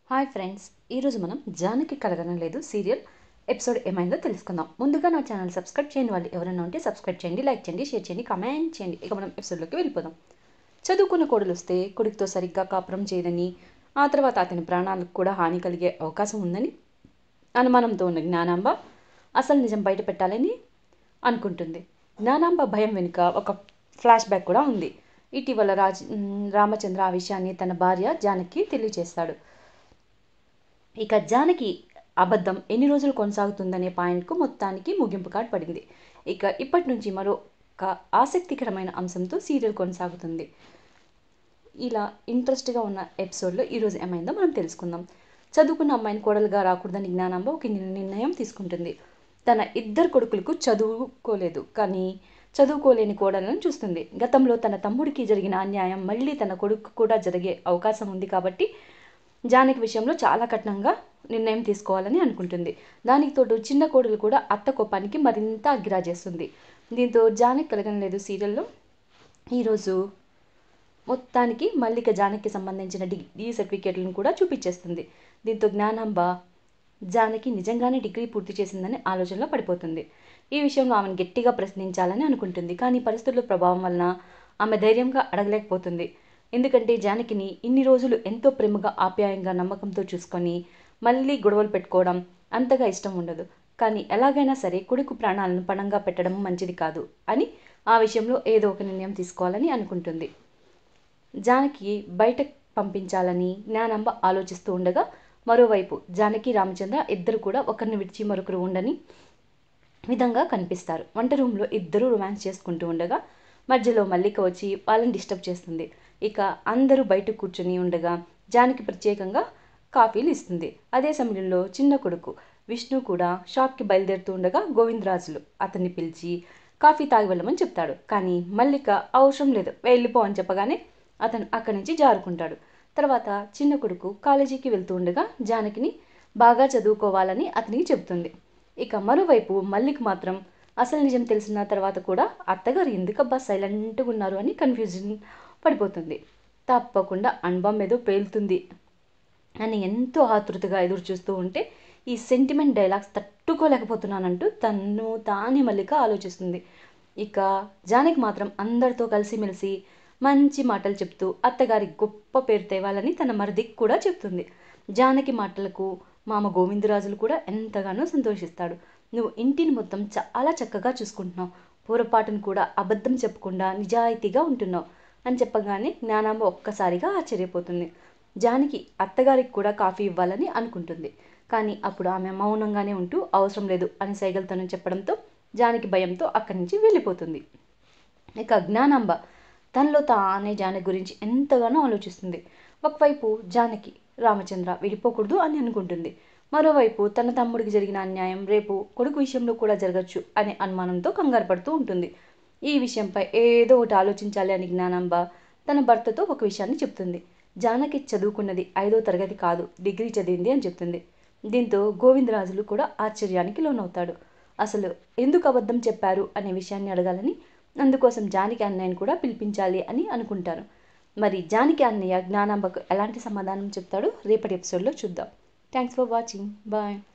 Hi friends, ఈరోజు మనం Janaki కలగనలేదు serial episode ఏమైందో తెలుసుకుందాం. ముందుగా నా ఛానల్ సబ్స్క్రైబ్ చేయని వాళ్ళు ఎవరైనా ఉంటే సబ్స్క్రైబ్ చేయండి, లైక్ చేయండి, షేర్ చేయండి, కామెంట్ చేయండి. ఇక మనం ఎపిసోడ్లోకి వెళ్ళిపోదాం. చదువుకున్న కోడలు వస్తే కొడుకుతో సరిగ్గా కాపురం చేయదని, ఆ తర్వాత అతని ప్రాణాలకు కూడా హాని కలిగే అవకాశం ఉందని అనుమానంతో ఉన్న జ్ఞానాంబ అసలు నిజం బయట పెట్టాలని అనుకుంటుంది. జ్ఞానాంబ భయం వెనుక ఒక ఫ్లాష్ బ్యాక్ కూడా ఉంది. ఇటీవల రామచంద్ర ఆ విషయాన్ని తన భార్య జానకి తెలియజేస్తాడు. ఇక జానకి అబద్ధం ఎన్ని రోజులు కొనసాగుతుందనే పాయింట్కు మొత్తానికి ముగింపు కార్డ్ పడింది. ఇక ఇప్పటి నుంచి మరొక ఆసక్తికరమైన అంశంతో సీరియల్ కొనసాగుతుంది. ఇలా ఇంట్రెస్ట్గా ఉన్న ఎపిసోడ్లో ఈరోజు ఏమైందో మనం తెలుసుకుందాం. చదువుకున్న అమ్మాయిని కోడలుగా రాకూడదని జ్ఞానాంబ ఒక నిర్ణయం తీసుకుంటుంది. తన ఇద్దరు కొడుకులకు చదువుకోలేదు, కానీ చదువుకోలేని కోడలను చూస్తుంది. గతంలో తన తమ్ముడికి జరిగిన అన్యాయం మళ్ళీ తన కొడుకు కూడా జరిగే అవకాశం ఉంది కాబట్టి జానకి విషయంలో చాలా కఠినంగా నిర్ణయం తీసుకోవాలని అనుకుంటుంది. దానికి తోడు చిన్న కోడలు కూడా అత్త కోపానికి మరింత అగ్గిరా చేస్తుంది. దీంతో జానకి కలగనలేదు సీరియల్లో ఈరోజు మొత్తానికి మల్లిక జానకి సంబంధించిన డిగ్రీ సర్టిఫికేట్లను కూడా చూపించేస్తుంది. దీంతో జ్ఞానాంబ జానకి నిజంగానే డిగ్రీ పూర్తి చేసిందని ఆలోచనలో పడిపోతుంది. ఈ విషయంలో ఆమెను గట్టిగా ప్రశ్నించాలని అనుకుంటుంది, కానీ పరిస్థితుల ప్రభావం వలన ఆమె ధైర్యంగా అడగలేకపోతుంది. ఎందుకంటే జానకిని ఇన్ని రోజులు ఎంతో ప్రేమగా, ఆప్యాయంగా, నమ్మకంతో చూసుకొని మళ్ళీ గొడవలు పెట్టుకోవడం అంతగా ఇష్టం ఉండదు. కానీ ఎలాగైనా సరే కొడుకు ప్రాణాలను పణంగా పెట్టడం మంచిది కాదు అని ఆ విషయంలో ఏదో ఒక నిర్ణయం తీసుకోవాలని అనుకుంటుంది. జానకి బయట పంపించాలని జ్ఞానాంబ ఆలోచిస్తూ ఉండగా, మరోవైపు జానకి రామచంద్ర ఇద్దరు కూడా ఒకరిని విడిచి మరొకరు ఉండని విధంగా కనిపిస్తారు. వంట రూమ్లో ఇద్దరు రొమాన్స్ చేసుకుంటూ ఉండగా మధ్యలో మల్లిక వచ్చి వాళ్ళని డిస్టర్బ్ చేస్తుంది. ఇక అందరూ బయట కూర్చొని ఉండగా జానకి ప్రత్యేకంగా కాఫీలు ఇస్తుంది. అదే సమయంలో చిన్న కొడుకు విష్ణు కూడా షాప్కి బయలుదేరుతూ ఉండగా గోవిందరాజులు అతన్ని పిలిచి కాఫీ తాగి వెళ్ళమని చెప్తాడు. కానీ మల్లిక అవసరం లేదు, వెళ్ళిపో అని చెప్పగానే అతను అక్కడి నుంచి జారుకుంటాడు. తర్వాత చిన్న కొడుకు కాలేజీకి వెళ్తూ ఉండగా జానకిని బాగా చదువుకోవాలని అతనికి చెబుతుంది. ఇక మరోవైపు మల్లిక మాత్రం అసలు నిజం తెలిసిన తర్వాత కూడా అత్తగారు ఎందుకబ్బా సైలెంట్గా ఉన్నారు అని కన్ఫ్యూజన్ పడిపోతుంది. తప్పకుండా అనుభవం ఏదో పేలుతుంది అని ఎంతో ఆతృతగా ఎదురు చూస్తూ ఉంటే ఈ సెంటిమెంట్ డైలాగ్స్ తట్టుకోలేకపోతున్నానంటూ తను తానే మల్లిక ఆలోచిస్తుంది. ఇక జానకి మాత్రం అందరితో కలిసిమెలిసి మంచి మాటలు చెప్తూ అత్తగారి గొప్ప పేరు తేవాలని తన మరిదికి కూడా చెప్తుంది. జానకి మాటలకు మామ గోవిందరాజులు కూడా ఎంతగానో సంతోషిస్తాడు. నువ్వు ఇంటిని మొత్తం చాలా చక్కగా చూసుకుంటున్నావు, పొరపాటును కూడా అబద్ధం చెప్పకుండా నిజాయితీగా ఉంటున్నావు అని చెప్పగానే జ్ఞానాంబ ఒక్కసారిగా ఆశ్చర్యపోతుంది. జానకి అత్తగారికి కూడా కాఫీ ఇవ్వాలని అనుకుంటుంది, కానీ అప్పుడు ఆమె మౌనంగానే ఉంటూ అవసరం లేదు అని సైగలతోనే చెప్పడంతో జానకి భయంతో అక్కడి నుంచి వెళ్ళిపోతుంది. ఇక జ్ఞానాంబ తనలో తానే జానకి గురించి ఎంతగానో ఆలోచిస్తుంది. ఒకవైపు జానకి రామచంద్ర విడిపోకూడదు అని అనుకుంటుంది, మరోవైపు తన తమ్ముడికి జరిగిన అన్యాయం రేపు కొడుకు విషయంలో కూడా జరగచ్చు అనే అనుమానంతో కంగారు పడుతూ ఉంటుంది. ఈ విషయంపై ఏదో ఒకటి ఆలోచించాలి అని జ్ఞానాంబ తన భర్తతో ఒక విషయాన్ని చెప్తుంది. జానకి చదువుకున్నది 5వ తరగతి కాదు, డిగ్రీ చదివింది అని చెప్తుంది. దీంతో గోవిందరాజులు కూడా ఆశ్చర్యానికి లోనవుతాడు. అసలు ఎందుకు అబద్ధం చెప్పారు అనే విషయాన్ని అడగాలని, అందుకోసం జానకి అన్నయ్యని కూడా పిలిపించాలి అని అనుకుంటారు. మరి జానకి అన్నయ్య జ్ఞానాంబకు ఎలాంటి సమాధానం చెప్తాడో రేపటి ఎపిసోడ్లో చూద్దాం. Thanks for watching. బాయ్.